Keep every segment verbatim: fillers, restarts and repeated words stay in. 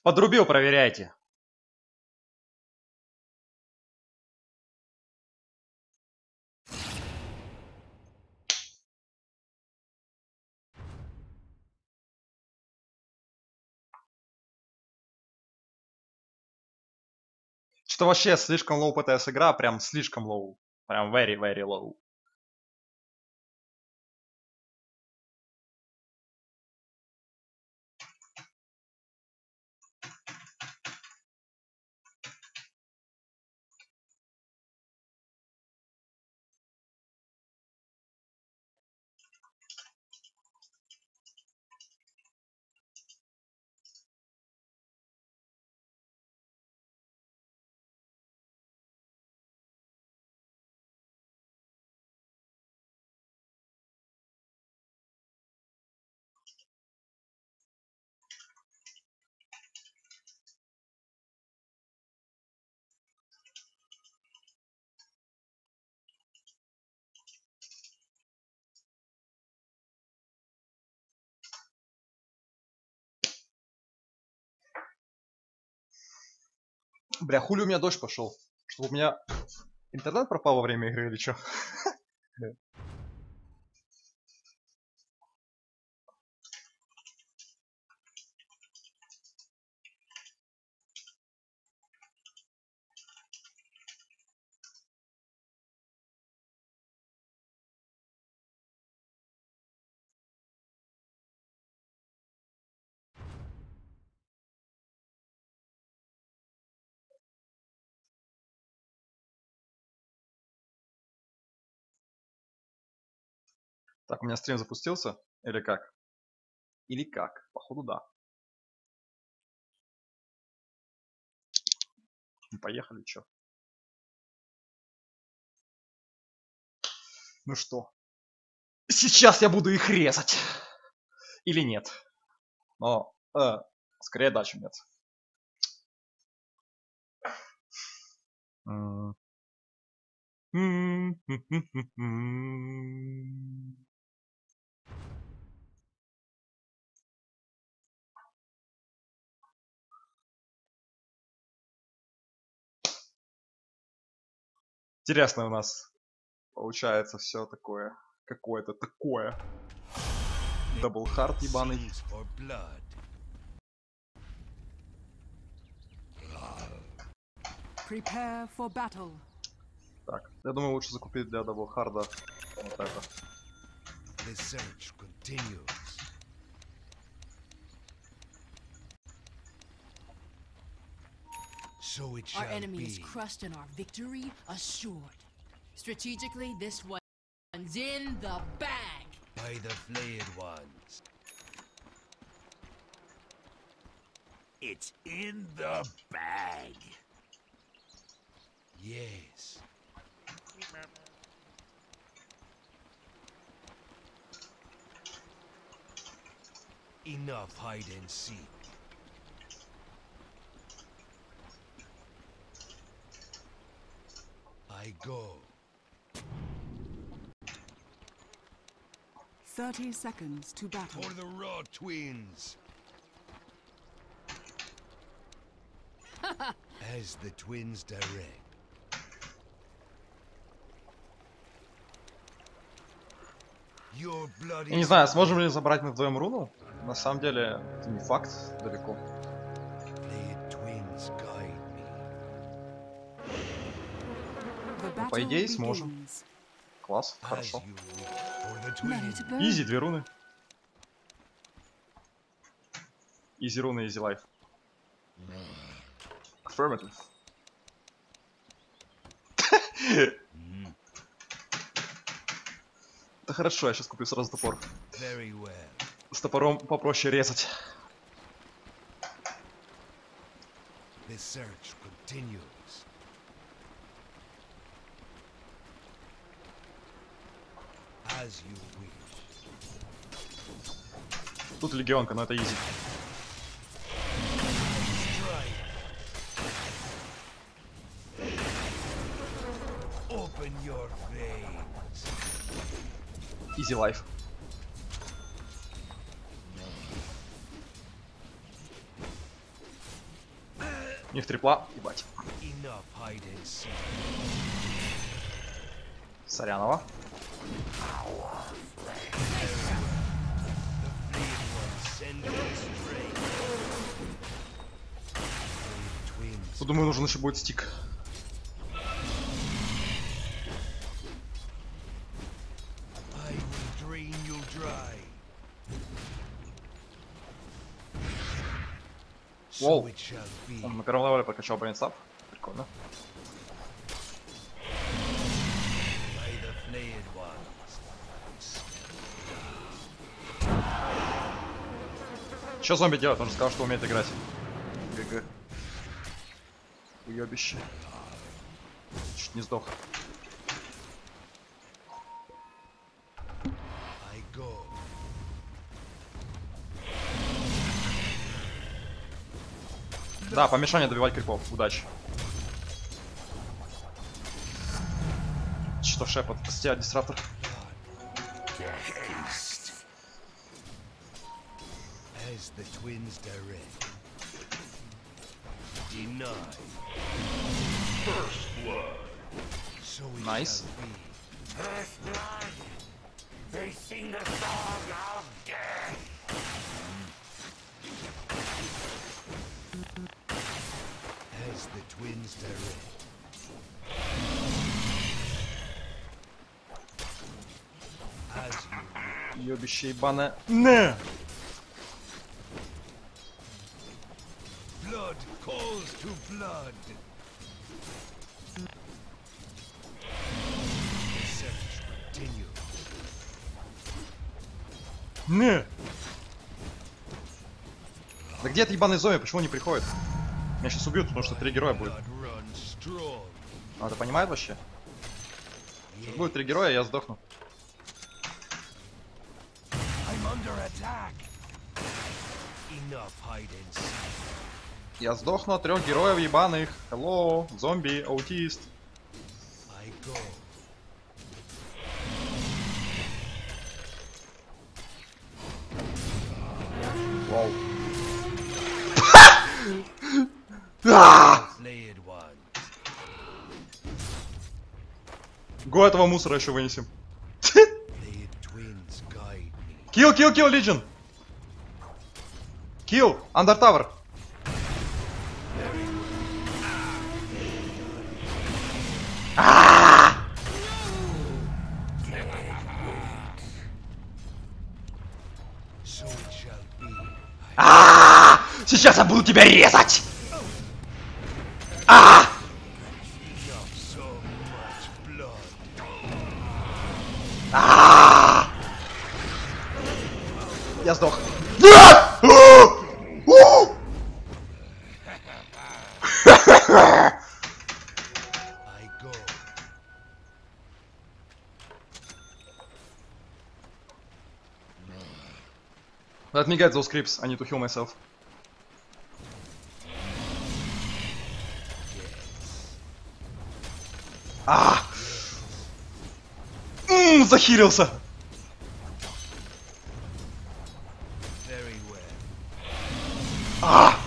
Подрубил, проверяйте. Что вообще слишком low пи ти эс игра, прям слишком low. Прям very, very low. Бля, хули у меня дождь пошел? Что у меня интернет пропал во время игры или что? Так, у меня стрим запустился? Или как? Или как? Походу, да. Поехали, чё? Ну что? Сейчас я буду их резать. Или нет? Но, э, скорее да, чем нет. Интересно у нас получается все такое. Какое-то такое. Даблхард ебаный. Prepare for battle. Так, я думаю, лучше закупить для даблхарда вот это. The search continues. So it shall Our enemy be. is crushed and our victory assured. Strategically, this one's in the bag. By the flayed ones. It's in the bag. Yes. Enough hide and seek. I go. Thirty seconds to battle. For the raw twins. As the twins direct. Your blood Я не знаю, сможем ли забрать мы вдвоем руну? На самом деле, это не факт далеко. Ну, по идее, сможем. Класс, хорошо. Изи, две руны. Изи руны, изи лайф. Affirmative. Да хорошо, я сейчас куплю сразу топор. С топором попроще резать. Тут легионка, но это изи. Easy life. У них трипла, ебать. Enough hide and seek. Сорянова. Send me straight. Twins. Тут, думаю, нужен еще будет стик. I will drain you dry. Воу. So it shall be. Он на первом левеле прокачал брейнстап. Прикольно. By the flayed ones. Что зомби делает? Он же сказал, что умеет играть. ГГ. Уебище. Чуть не сдох. I go. Да, помешание добивать крипов. Удачи. Что шепот? Прости, дистраптор. As the twins direct. Deny. First blood. So it Nice. shall be. First blood. They sing the song of death. As the twins direct. As you will. Уебище ебаное. Не! Blood calls to blood. The search continues. Не! Да где этот ебаный зомби? Почему он не приходит? Меня сейчас убьют, потому что три героя будет. Blood runs strong. А, ты понимаешь вообще? Сейчас будет три героя, я сдохну. I'm under attack. Enough hide and seek. Я сдохну от трех героев ебаных. Hello, зомби, аутист. I go. Вау. Flayed one. Го этого мусора еще вынесем. Flayed twins guide me. Килл, килл, килл, Лиджин. Килл, Андер Тавер. So it shall be. Сейчас я буду тебя резать. Enough so much blood. Я сдох. I go. Let me get those creeps. I need to heal myself. А! Ммм, захилился. Very well. А!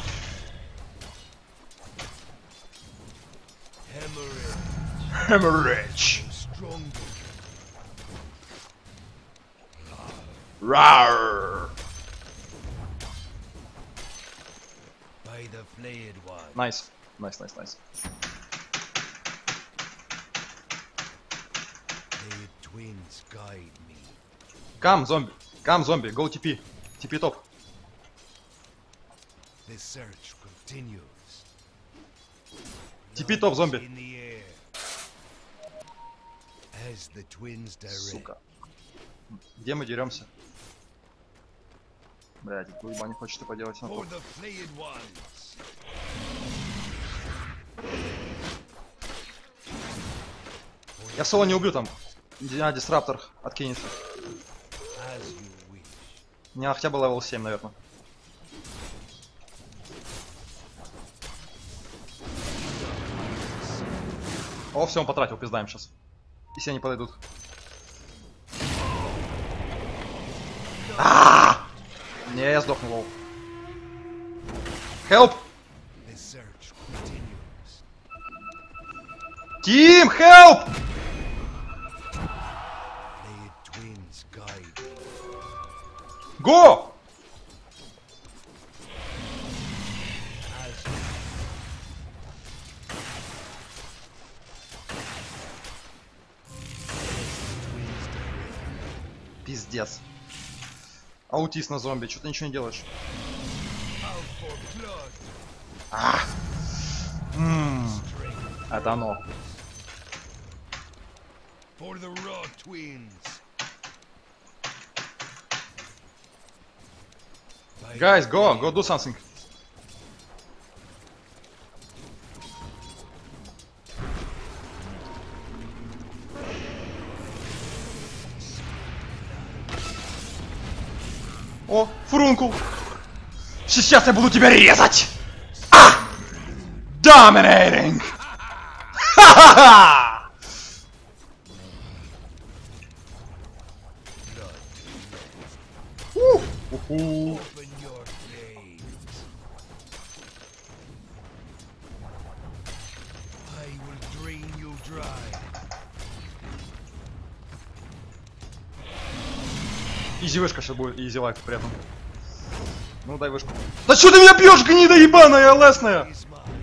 Hemorrhage. Hemorrhage. Stronger. Rawr. By the flayed one. Nice. Nice, nice, nice. Flayed twins guide me. Come, зомби. Come, зомби. Go ти пи. ти пи топ. The search continues. ти пи топ, зомби. In the air. As the twins direct. Сука. Где мы деремся? Блядь, эту ебань не хочет это поделать. For the flayed ones. Я соло не убью там. А, дистраптор откинется. As you wish. У меня хотя бы левел семь, наверное. О, все, он потратил, пиздаем сейчас. Если они подойдут. А! Не, я сдохну, лоу. Help! The search continues. Team, help! Flayed twins guide me. Go! As twins direct. Пиздец. Аутист на зомби, что ты ничего не делаешь? Out for blood. А! М, Это оно. For the raw twins. By Guys, the go, flame. go do something. О, фурункул. Сейчас я буду тебя резать. А! Dominating. Ха-ха-ха! Ух, уху. Open your flames. I will drain you dry. Изи вышка сейчас будет, изи лайф при этом. Ну дай вышку. Да что ты меня бьешь, гнида ебаная, лесная? Is mine.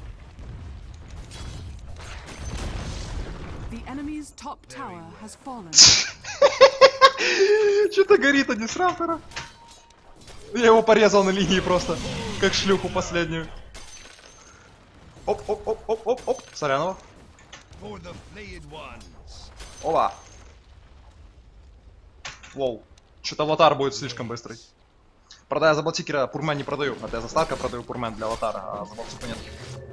The enemy's top tower has fallen. Что-то горит, а не с рафтера. Я его порезал на линии просто, как шлюху последнюю. Оп, оп, оп, оп, оп, оп. Сорянова. For the flayed ones. Ола. Воу. Что-то лотар будет слишком быстрый. Правда, я за Балтикера пурмен не продаю. Это я за Старка продаю пурмен для лотара, а за Балтику нет.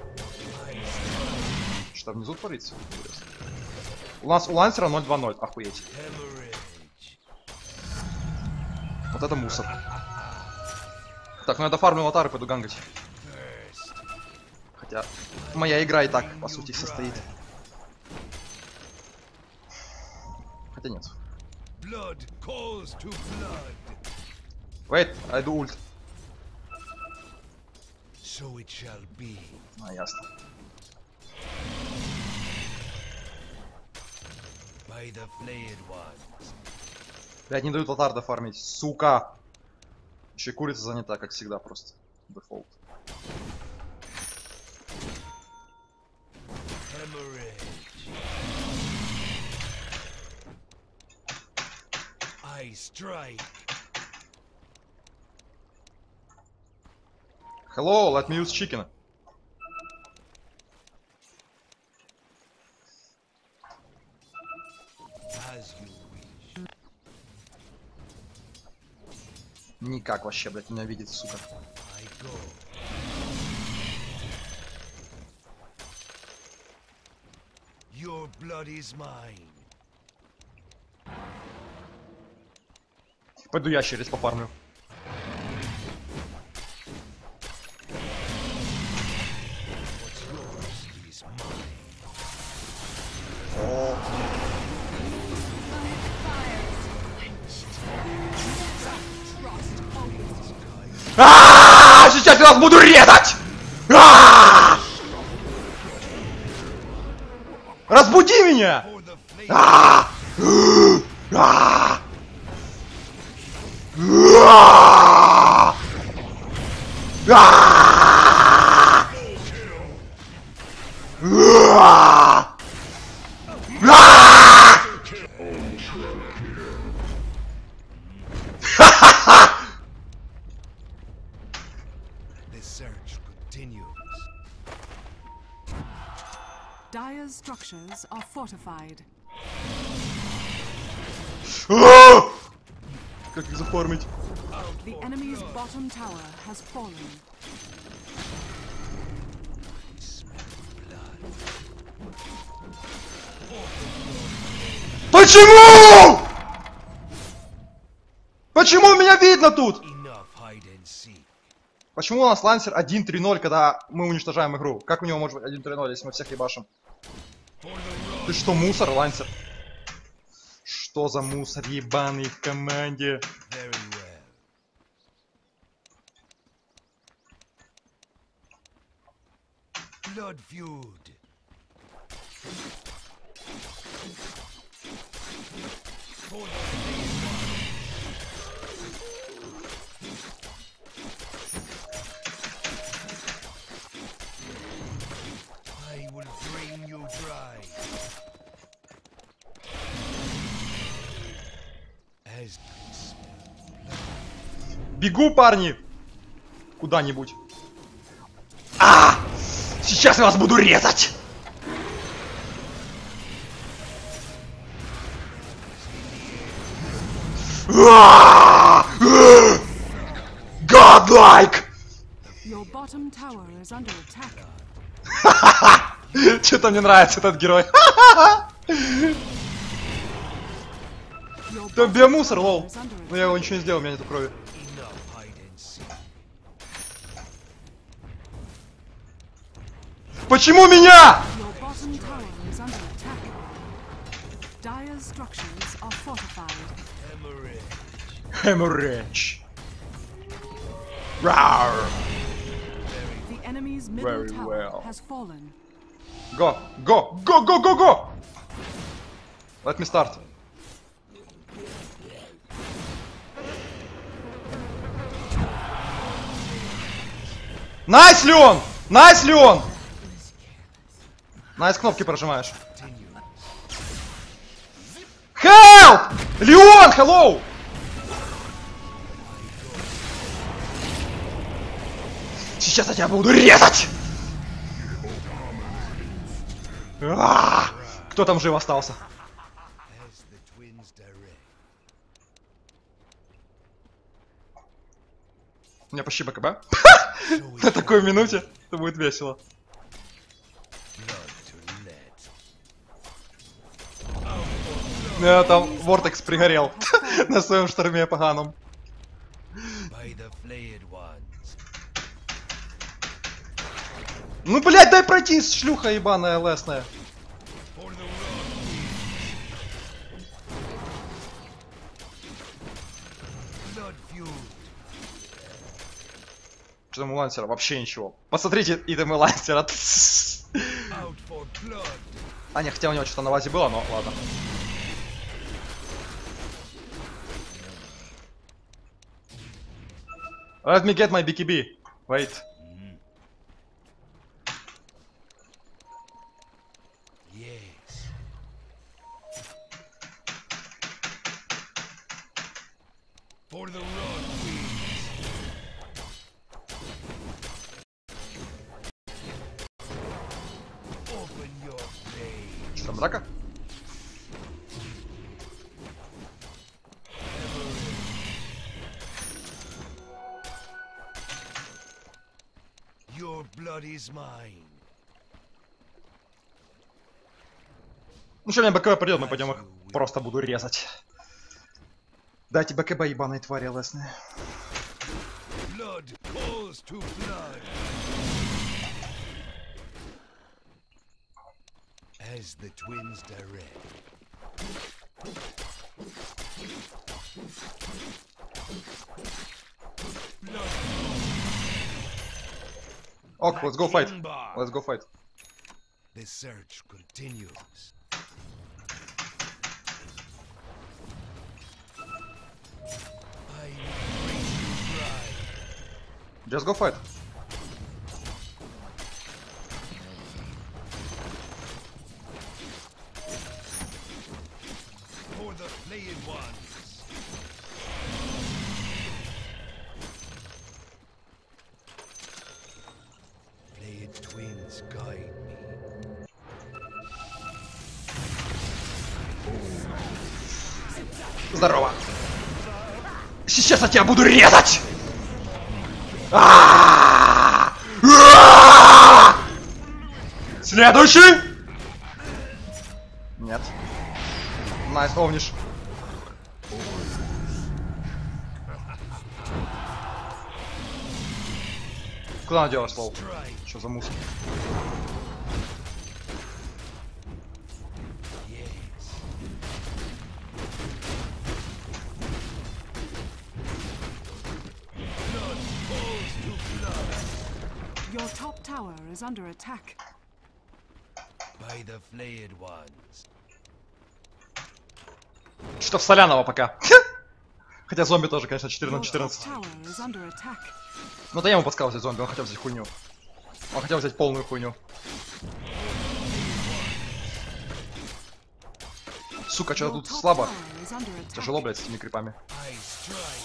Что внизу творится? Интересно. У нас у лансера ноль два ноль. Охуеть. Hemorrhage. Вот это мусор. Так, ну я дофармлю лотар и пойду гангать. First. Хотя моя игра и так, по сути, состоит. Хотя нет. Blood calls to blood. Wait, I do ult. So it shall be. А, ясно. By the flayed ones. Блядь, не дают лотар дофармить, сука! Еще и курица занята, как всегда, просто. Дефолт. Hemorrhage. I strike. Hello, let me use chicken. As you wish. Никак вообще, блядь, меня видит, сука. I go. Your blood is mine. Пойду ящериц пофармлю. What's yours is mine. А, сейчас я вас буду резать! А! Разбуди меня! For the flame. А! А! А! А! А! А! The search continues. Dire's structures are fortified. А! Как их заформить? The enemy's bottom tower has fallen. Почему? Почему меня видно тут? Enough hide and seek. Почему у нас лансер один три ноль, когда мы уничтожаем игру? Как у него может быть один три ноль, если мы всех ебашим? For the raw. Ты что, мусор, лансер? Что за мусор ебаный в команде? Very well. Blood feud. I will drain you dry. As Бегу, парни! Куда-нибудь. А! Сейчас я вас буду резать! Godlike! Your bottom tower is under attack. Что-то мне нравится этот герой. Your Да bottom биомусор, tower лол. is under Но я его ничего не сделал, у меня нету крови. enough hide and seek. Почему меня? Your bottom tower is under attack. Dire's structures are fortified. Hemorrhage. Hemorrhage. Rawr. The enemy's middle Very tower well. has fallen. Go, go, go, go, go, go! Let me start. Найс ли он? Найс ли он? Найс кнопки прожимаешь. Help! Леон, hello! Сейчас я тебя буду резать! А! Кто там жив остался? As the twins direct. У меня почти БКБ. На такой минуте это будет весело. Blood to lead. Я там Вортекс пригорел на своем шторме поганом. By the flayed ones. Ну, блядь, дай пройти, шлюха ебаная лесная. For the rod. Blood fueled. Что там у лансера? Вообще ничего. Посмотрите итемы лансера. Out for blood. А, не, хотя у него что-то на вазе было, но ладно. Let me get my би кей би. Wait. Yes. For the rod queens. Open your blade. Что там, драка? Your blood is mine. Ну что, у меня БКБ придет, мы пойдем их просто буду резать. Дайте БКБ ебаной твари лесные. Blood calls to blood. As the twins direct. Blood Ок, let's go fight. Timber. Let's go fight. The search continues. I will bring you dry. Just go fight. For the flayed ones. Flayed twins guide me. Здорово. Сейчас я тебя буду резать. А-а-а! А-а-а! Следующий. Нет. Найс, овниш. Куда она делась, лол? Strike. Что за мусор? Yes. Blood calls to blood. Your top tower is under attack. By By the flayed ones. Что в Солянова пока. Хотя зомби тоже, конечно, четыре на Your top четырнадцать. tower is under attack. Ну да я ему подсказал взять зомби, он хотел взять хуйню. Он хотел взять полную хуйню. Сука, что Your тут top слабо. tower is under attack. Тяжело, блядь, с этими крипами. I strike.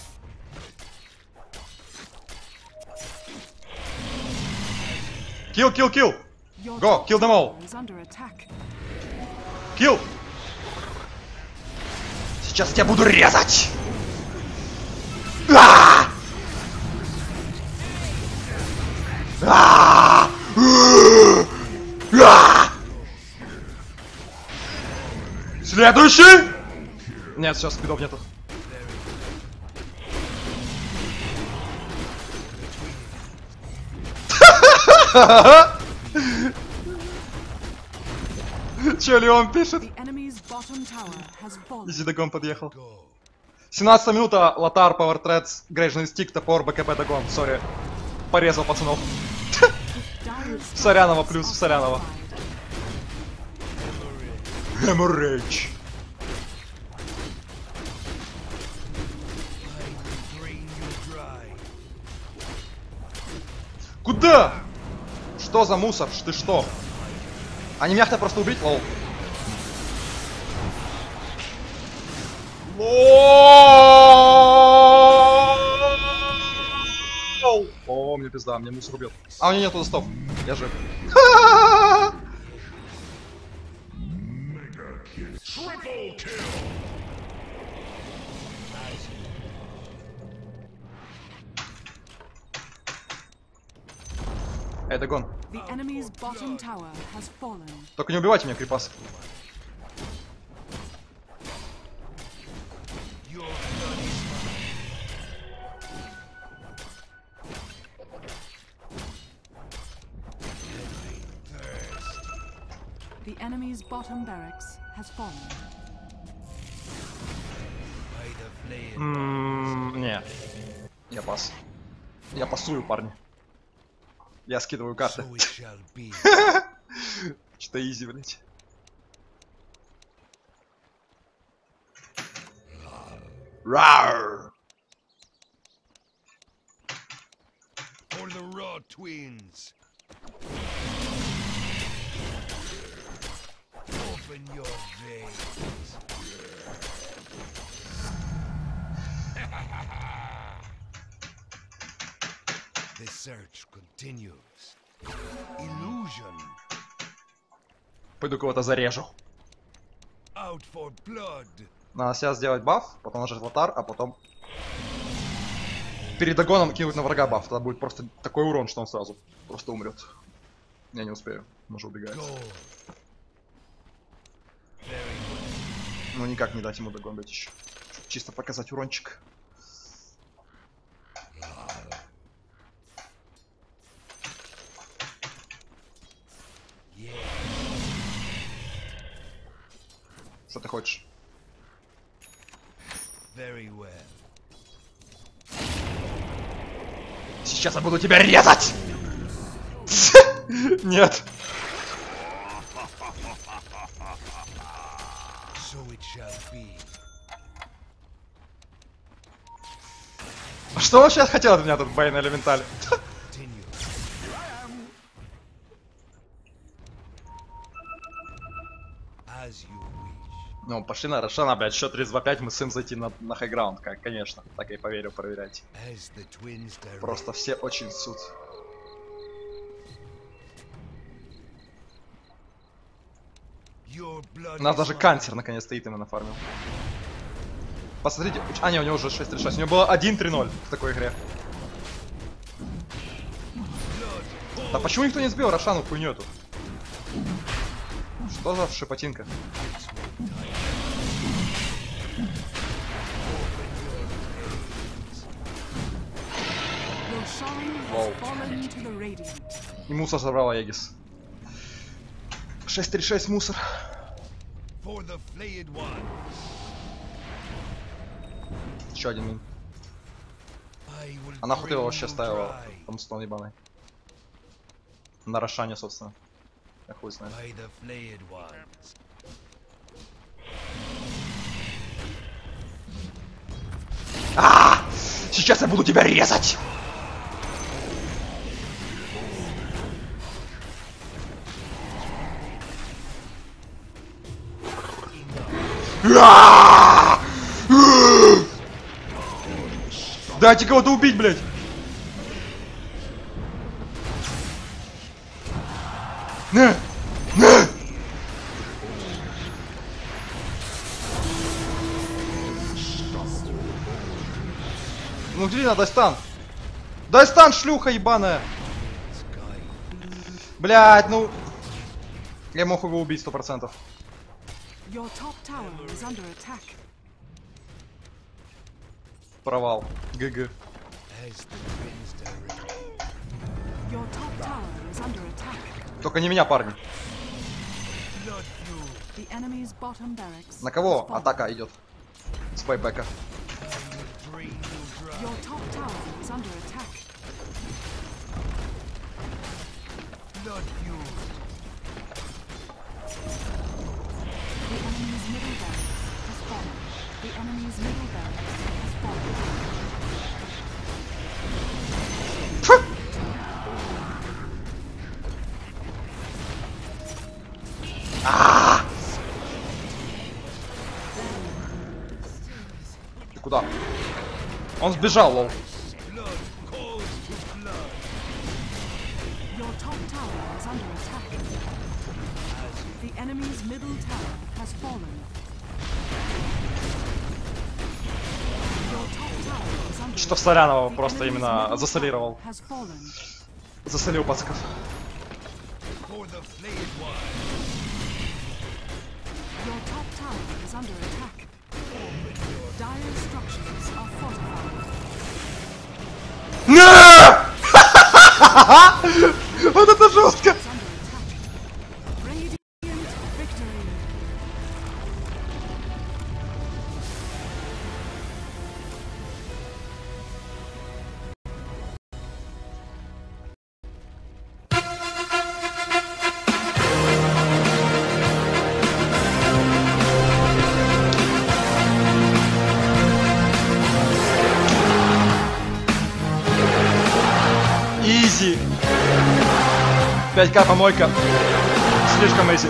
Kill, kill, kill! Your Go, top kill them all. tower is under attack. Kill! Сейчас я тебя буду резать! А! А! А! Следующий! Нет, сейчас спидов нету. Че Леон пишет? The enemy's bottom tower has fallen. Изи Дагон подъехал. Go. семнадцатая минута, Лотар, Power Threads, Грейжный стик, топор, БКБ Дагон, сори. Порезал пацанов. Dire's Сорянова structures плюс are Сорянова. fortified. Hemorrhage. I will drain you dry. Куда? Что за мусор? Ты что? Они меня хотят просто убить, лол. Лол. О, мне пизда, мне мусор убьет. А у меня нету достов. Я жив. Эй, Дагон. The enemy's bottom tower has fallen. Только не убивайте меня, крипас. Your blood is mine. Thirst. The enemy's bottom barracks has fallen. By the flayed Ммм, не. Я пас. Я пасую, парни. Я скидываю карты. so it shall be. Что изи, блять. Рар! For the raw twins. Open your veins. The search continues. Illusion. Пойду кого-то зарежу. Out for blood. Надо сейчас сделать баф, потом нажать лотар, а потом перед догоном кинуть на врага баф. Тогда будет просто такой урон, что он сразу просто умрет. Я не успею, может убегать. Go. Very well. Ну никак не дать ему догон бить еще. Чисто показать урончик. Yeah. Что ты хочешь? Very well. Сейчас я буду тебя резать! Нет. So it shall be. А что он сейчас хотел от меня тут, Бейн Элементаль? Continue. As you wish. Ну, пошли на Рошана, блядь, счет тридцать два пять, мы с им зайти на, на хайграунд, как, конечно. Так я и поверил, проверять. As the twins direct. Просто все очень суд. Your blood У нас is даже mine. кантер наконец-то итемы нафармил. Посмотрите, а не, у него уже шесть три шесть, у него было один три ноль в такой игре. Да почему никто не сбил Рошану хуйню эту? Что за шипотинка? Your shrine Wow. has fallen to the radiant. И мусор забрал Аегис. шесть три шесть мусор. For the flayed one. Еще один мин. I will А нахуй ты его drain вообще you ставила? dry. Там стон ебаный. На Рошане, собственно. Я хуй знает. By the flayed ones. А! Сейчас я буду тебя резать! А! Дайте кого-то убить, блядь! На! На! Ну где надо, дай стан! Дай стан, шлюха ебаная! Блядь, ну... Я мог его убить сто процентов. Your top tower is under attack. Провал. ГГ. As the winds direct. Your top tower is under attack. Только не меня, парни. Blood fuel. The enemy's bottom barracks. На кого has fallen. атака идет? С байбека. Drain you dry. Your top tower is under attack. Blood fuel. The enemy's middle barracks has fallen. The enemy's middle barracks has fallen. Ты куда? Он сбежал, лол. Blood calls to blood. Your top tower is under attack. The enemy's middle tower has fallen. Your top tower is under Что в attack. Солянова The просто enemy's именно middle засолировал. tower has fallen. Засолил пацков. For the flayed ones. Your top tower is under attack. Dire structures are fortified. На! Вот это жестко! Is under attack. Radiant victory. Изи. пять ка помойка. Слишком изи.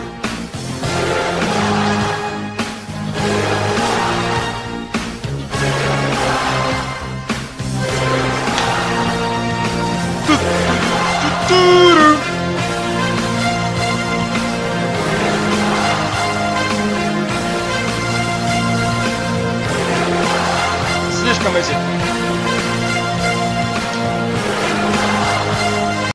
Ту-ту-ту-ту.